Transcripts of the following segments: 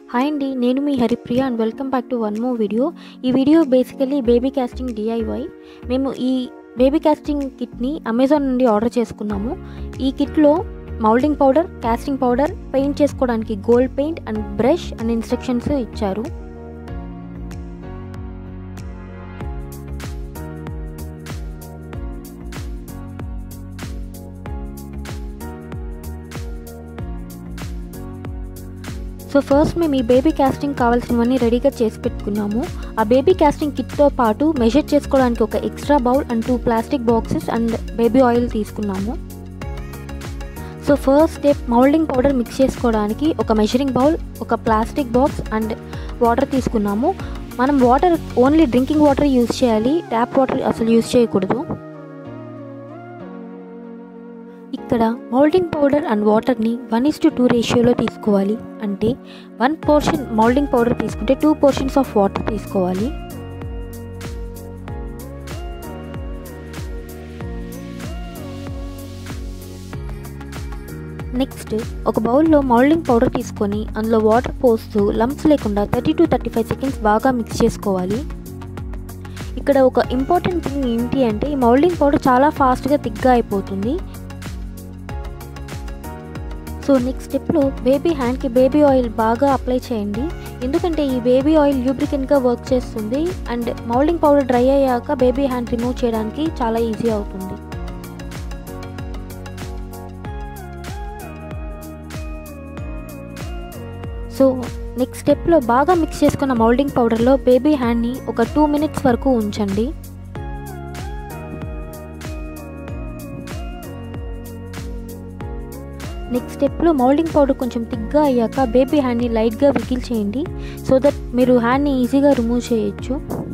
Hi అండి, నేను మీ Haripriya and welcome back to one more video. ఈ video basically baby casting DIY. మేము ఈ బేబీ కాస్టింగ్ కిట్ని అమెజాన్ నుండి ఆర్డర్ చేసుకున్నాము. ఈ కిట్లో moulding powder, casting powder, paint చేసుకోవడానికి gold paint and brush and instructions ఇచ్చారు. సో ఫస్ట్ మేము ఈ బేబీ కాస్టింగ్ కావాల్సినవన్నీ రెడీగా చేసి పెట్టుకున్నాము. ఆ బేబీ కాస్టింగ్ కిట్తో పాటు మెజర్ చేసుకోవడానికి ఒక extra bowl and 2 plastic boxes and baby oil తీసుకున్నాము. So first step moulding powder mix చేసుకోవడానికి ఒక మెజరింగ్ బౌల్, ఒక ప్లాస్టిక్ బాక్స్ అండ్ వాటర్ తీసుకున్నాము. మనం water only drinking water use చేయాలి, ట్యాప్ వాటర్ అసలు యూజ్ చేయకూడదు. ఇక్కడ మౌల్డింగ్ పౌడర్ అండ్ వాటర్ని 1:2 రేషియోలో తీసుకోవాలి. అంటే 1 పోర్షన్ మౌల్డింగ్ పౌడర్ తీసుకుంటే 2 పోర్షన్స్ ఆఫ్ వాటర్ తీసుకోవాలి. నెక్స్ట్ ఒక బౌల్లో మౌల్డింగ్ పౌడర్ తీసుకొని అందులో వాటర్ పోస్తూ లంప్స్ లేకుండా 30 to 35 సెకండ్స్ బాగా మిక్స్ చేసుకోవాలి. ఇక్కడ ఒక ఇంపార్టెంట్ థింగ్ ఏంటి అంటే ఈ మౌల్డింగ్ పౌడర్ చాలా ఫాస్ట్గా థిక్గా అయిపోతుంది. సో నెక్స్ట్ స్టెప్లో బేబీ హ్యాండ్కి బేబీ ఆయిల్ బాగా అప్లై చేయండి. ఎందుకంటే ఈ బేబీ ఆయిల్ ల్యూబ్రికెంట్గా వర్క్ చేస్తుంది అండ్ మౌల్డింగ్ పౌడర్ డ్రై అయ్యాక బేబీ హ్యాండ్ రిమూవ్ చేయడానికి చాలా ఈజీ అవుతుంది. సో నెక్స్ట్ స్టెప్లో బాగా మిక్స్ చేసుకున్న మౌల్డింగ్ పౌడర్లో బేబీ హ్యాండ్ని ఒక 2 minutes వరకు ఉంచండి. నెక్స్ట్ స్టెప్లో మౌల్డింగ్ పౌడర్ కొంచెం థిక్గా అయ్యాక బేబీ హ్యాండ్ని లైట్గా విగిల్ చేయండి సో దట్ మీరు హ్యాండ్ని ఈజీగా రిమూవ్ చేయొచ్చు.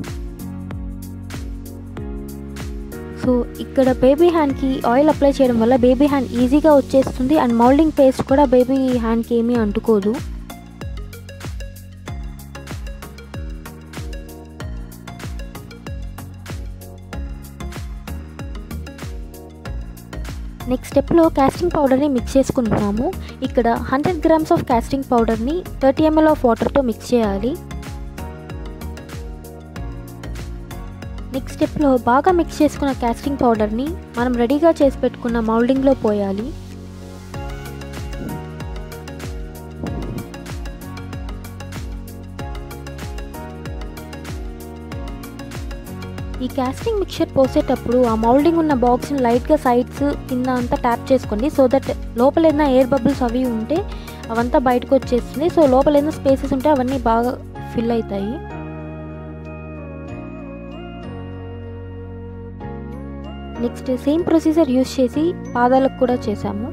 సో ఇక్కడ బేబీ హ్యాండ్కి ఆయిల్ అప్లై చేయడం వల్ల బేబీ హ్యాండ్ ఈజీగా వచ్చేస్తుంది అండ్ మౌల్డింగ్ పేస్ట్ కూడా బేబీ హ్యాండ్కి ఏమీ అంటుకోదు. నెక్స్ట్ స్టెప్లో కాస్టింగ్ పౌడర్ని మిక్స్ చేసుకుంటున్నాము. ఇక్కడ 100 grams ఆఫ్ కాస్టింగ్ పౌడర్ని 30 ml ఆఫ్ వాటర్తో మిక్స్ చేయాలి. నెక్స్ట్ స్టెప్లో బాగా మిక్స్ చేసుకున్న కాస్టింగ్ పౌడర్ని మనం రెడీగా చేసి పెట్టుకున్న మౌల్డింగ్లో పోయాలి. ఈ కాస్టింగ్ మిక్చర్ పోసేటప్పుడు ఆ మౌల్డింగ్ ఉన్న బాక్స్ని లైట్గా సైడ్స్ కింద అంతా ట్యాప్ చేసుకోండి సో దట్ లోపల ఏదైనా ఎయిర్ బబుల్స్ అవి ఉంటే అవంతా బయటకు వచ్చేస్తుంది. సో లోపల ఏదైనా స్పేసెస్ ఉంటే అవన్నీ బాగా ఫిల్ అవుతాయి. నెక్స్ట్ సేమ్ ప్రొసీజర్ యూజ్ చేసి పాదాలకు కూడా చేసాము.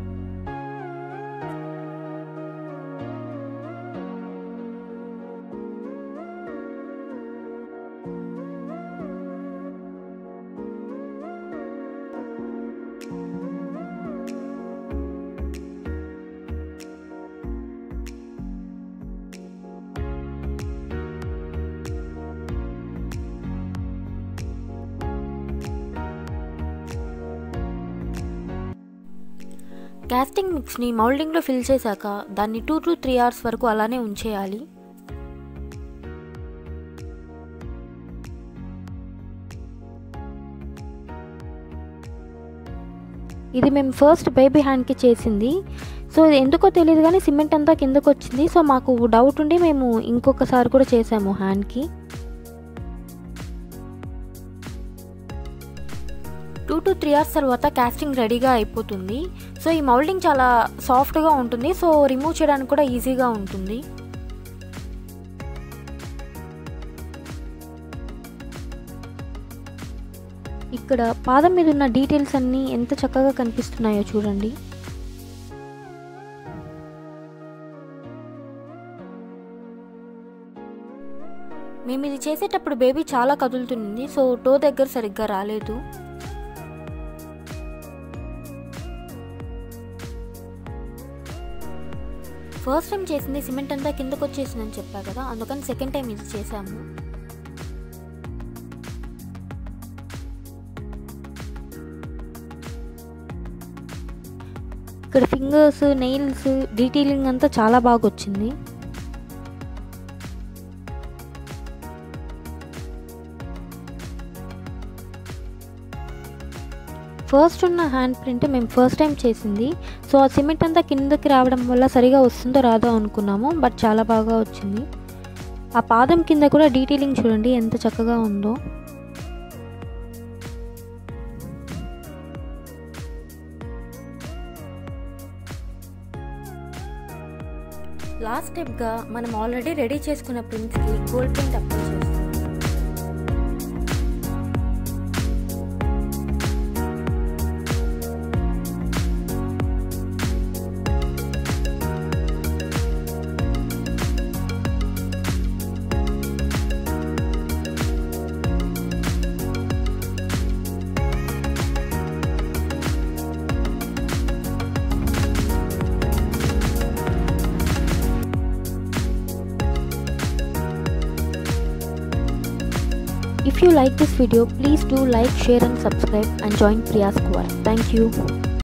కాస్టింగ్ మిక్స్ని మౌల్డింగ్లో ఫిల్ చేశాక దాన్ని 2 to 3 hours వరకు అలానే ఉంచేయాలి. ఇది మేము ఫస్ట్ బేబీ హ్యాండ్కి చేసింది. సో ఇది ఎందుకో తెలియదు కానీ సిమెంట్ అంతా కిందకు వచ్చింది. సో మాకు డౌట్ ఉండి మేము ఇంకొకసారి కూడా చేసాము హ్యాండ్కి. 2 to 3 hours తర్వాత కాస్టింగ్ రెడీగా అయిపోతుంది. సో ఈ మౌల్డింగ్ చాలా సాఫ్ట్గా ఉంటుంది, సో రిమూవ్ చేయడానికి కూడా ఈజీగా ఉంటుంది. ఇక్కడ పాదం మీద ఉన్న డీటెయిల్స్ అన్నీ ఎంత చక్కగా కనిపిస్తున్నాయో చూడండి. మేము ఇది చేసేటప్పుడు బేబీ చాలా కదులుతుంది, సో టో దగ్గర సరిగ్గా రాలేదు. ఫస్ట్ టైం చేసింది సిమెంట్ అంతా కిందకు వచ్చేసిందని చెప్పా కదా, అందుకని సెకండ్ టైం ఇది చేసాము. ఇక్కడ ఫింగర్స్, నెయిల్స్ డీటెయిలింగ్ అంతా చాలా బాగా వచ్చింది. ఫస్ట్ ఉన్న హ్యాండ్ ప్రింట్ మేము ఫస్ట్ టైం చేసింది. సో ఆ సిమెంట్ అంతా కిందకి రావడం వల్ల సరిగా వస్తుందో రాదో అనుకున్నాము, బట్ చాలా బాగా వచ్చింది. ఆ పాదం కింద కూడా డీటెయిలింగ్ చూడండి ఎంత చక్కగా ఉందో. లాస్ట్ స్టెప్గా మనం ఆల్రెడీ రెడీ చేసుకున్న ప్రింట్స్కి గోల్డ్ పెయింట్ అప్లై చేస్తాం. If you like this video, please do like, share and subscribe and join Priya's Squad. Thank you.